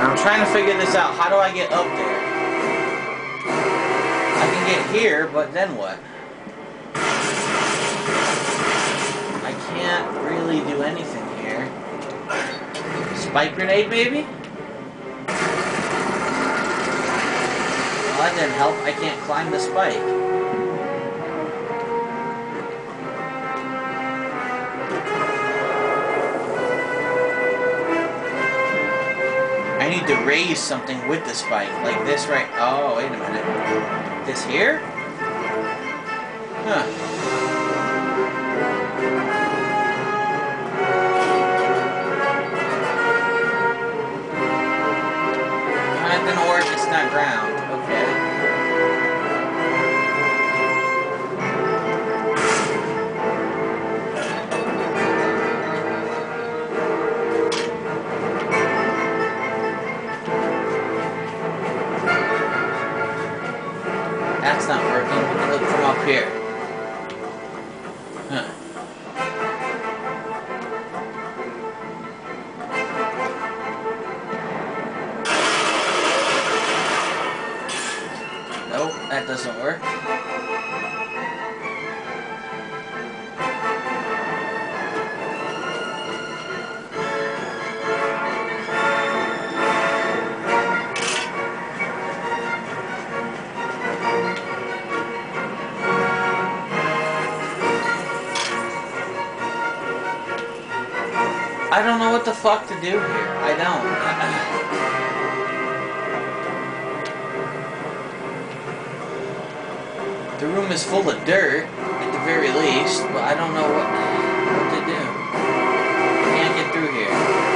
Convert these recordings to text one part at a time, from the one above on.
I'm trying to figure this out. How do I get up there? I can get here, but then what? I can't really do anything here. Spike grenade, maybe? Well, that didn't help. I can't climb the spike. I need to raise something with the spike, like this right... Oh, wait a minute. This here? Huh. That didn't work, it's not ground. Okay. That's not working. Let me look from up here. Huh. Nope, that doesn't work. I don't know what the fuck to do here. I don't. The room is full of dirt, at the very least, but I don't know what to do. I can't get through here.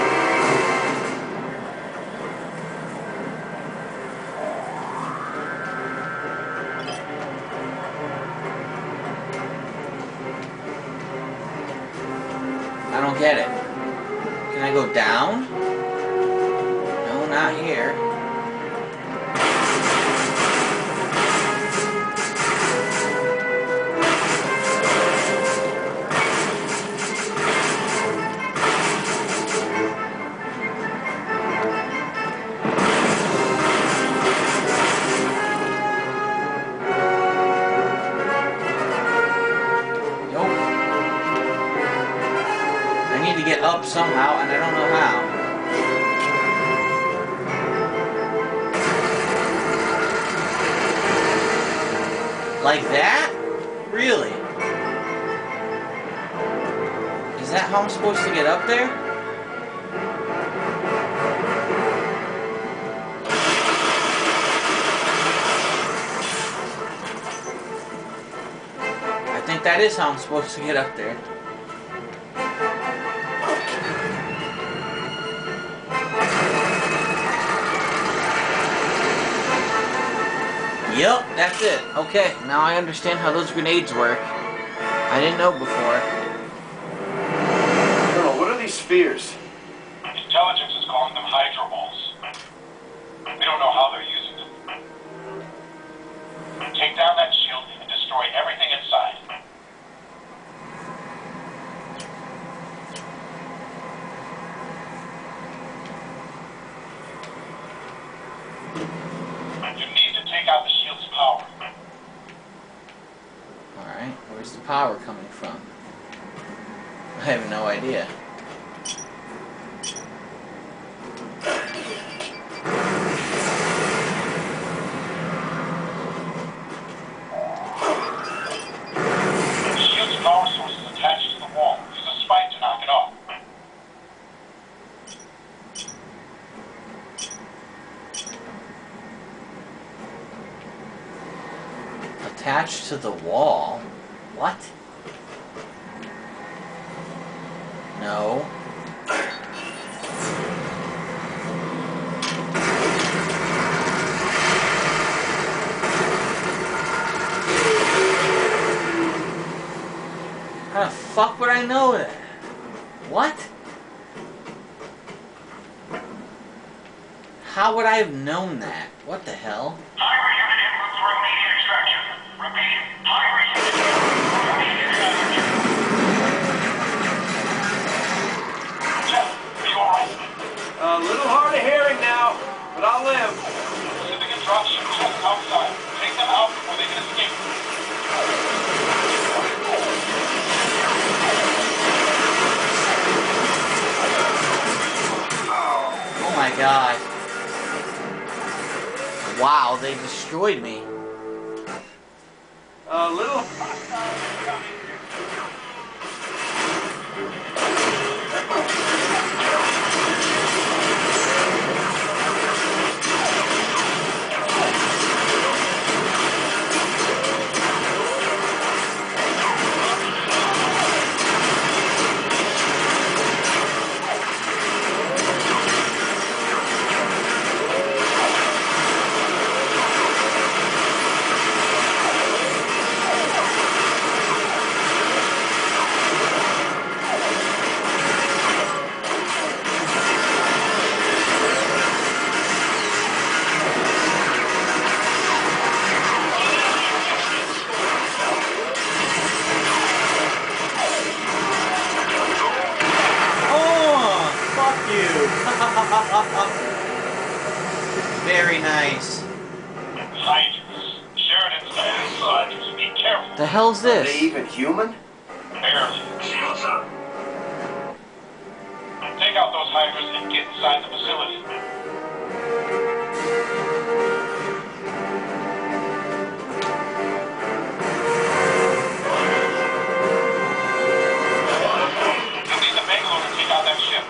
I don't get it. Can I go down? No, not here. Get up somehow, and I don't know how. Like that? Really? Is that how I'm supposed to get up there? I think that is how I'm supposed to get up there. Yep, that's it. Okay, now I understand how those grenades work. I didn't know before. Colonel, what are these spheres? Intelligence is calling them Hydra balls. We don't know how they're using them. Take down that shield and destroy everything inside. You need to take out the shield's power. Alright, where's the power coming from? I have no idea. The shield's power source is attached to the wall. Use a spike to knock it off. Attached to the wall? What? No. How the fuck would I know that? What? How would I have known that? What the hell? Hydra unit in for throat immediate extraction. Repeat, Hydra unit in for throat immediate extraction. Jeff, are you alright? A little hard of hearing now. god. Wow, they destroyed me. A little hostile coming. Very nice. Scientists. Sheridan's and scientists. Be careful. The hell's Are they this? even human? Barely. Shields up. Take out those hiders and get inside the facility. You'll need the Bangalore to take out that ship.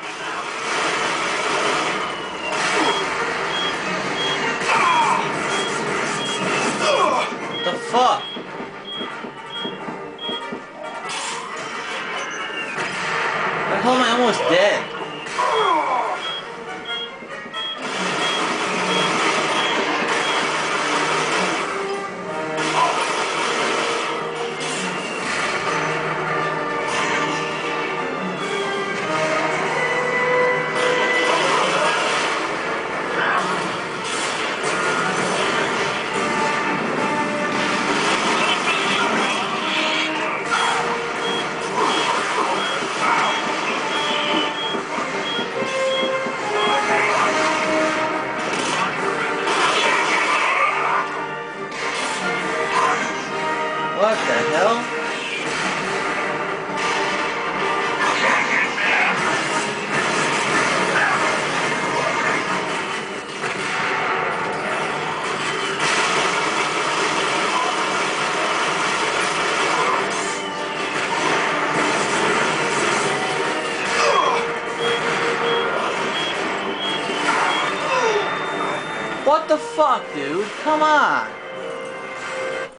The fuck? The hell am I almost dead? What the hell? What the fuck, dude? Come on!